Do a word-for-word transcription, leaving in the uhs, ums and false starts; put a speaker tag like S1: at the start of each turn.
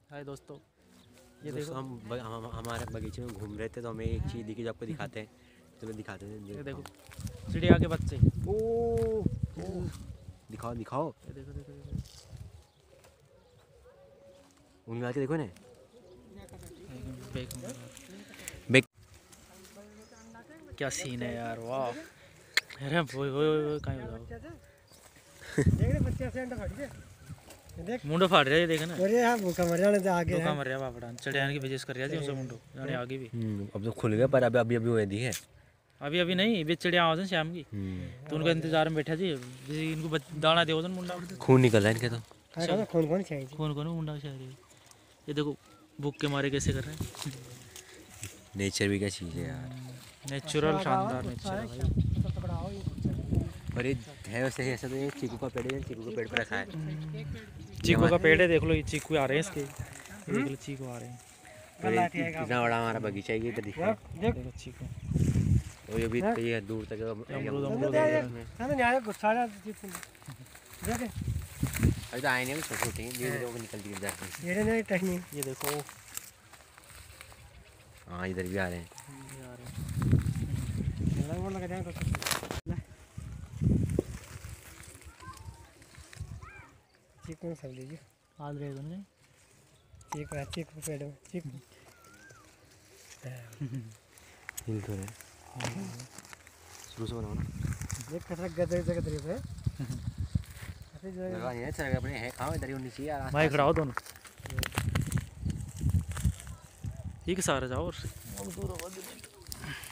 S1: हाय दोस्तों, ये
S2: दोस्तों
S1: देखो
S2: हम, ब, हम हमारे बगीचे में घूम रहे थे तो हमें एक चीज़ दिखी जो आपको दिखाते हैं। चलो दिखाते हैं।
S1: ये देखो चिड़िया के बच्चे।
S2: ओ, ओ दिखाओ दिखाओ,
S1: ये देखो देखो देखो
S2: उंगली मार के देखो ना।
S1: बेक
S2: बेक
S1: क्या सीन है यार, वाह। अरे वो वो वो कहीं हो जाओ, मुंडो फाड़ रहा है, देख ना।
S3: अरे हां भूखा मर जाने तो आगे
S1: धोखा मर रहा बापड़ा चढ़ियान की वजह से कर रहा जी उसे मुंडो जाने आगे भी।
S2: हम्म, अब तो खुल गया पर अभी अभी अभी हुए दी है।
S1: अभी अभी नहीं, बे चिड़िया आवाज शाम की, तो उनका इंतजार में बैठा जी। इनको बच- दाना दे मुंडा,
S2: खून निकल रहा है इनके तो।
S3: खाएगा कौन कौन चाहिए
S1: कौन कौन मुंडा शायद। ये देखो भूख के मारे कैसे कर रहे हैं।
S2: नेचर भी क्या चीज़ है यार।
S1: नेचुरल शानदार नेचर है भाई।
S2: और ये है वैसे ही ऐसा तो ये चीकू का पेड़ है, चीकू के पेड़ पर रखा है।
S1: चीकू का पेड़ है, देख लो ये चीकू आ रहे हैं इसके, ये देख लो चीकू आ रहे हैं।
S2: और ये कितना बड़ा हमारा बगीचा है ये इधर दिख रहा है।
S1: देखो चीकू,
S2: और ये भी ये दूर तक
S1: अमरूद अमरूद
S3: हां तो न्याय गुस्सा आ देख
S2: अभी तो आए नहीं, छोटे छोटे हैं, धीरे धीरे वो निकल के जाते हैं।
S3: ये नहीं टहनी
S1: ये देखो
S2: हाँ इधर भी आ रहे हैं।
S1: ये आ रहे हैं।
S3: लगा वो लगा जाए तो चिकन सब लीजिए
S1: आज रहेगा नहीं
S3: चिकन चिकन पेड़ में चिकन
S2: हिल तो रहे शुरू से बनाओ ना।
S3: ये कसर गदर जगह तरीके से ऐसे जो
S2: लगा नहीं है सर, अपने है खाओ इधर ही होनी चाहिए यार।
S1: भाई खड़ा हो दोनों, ठीक है सारे जाओ और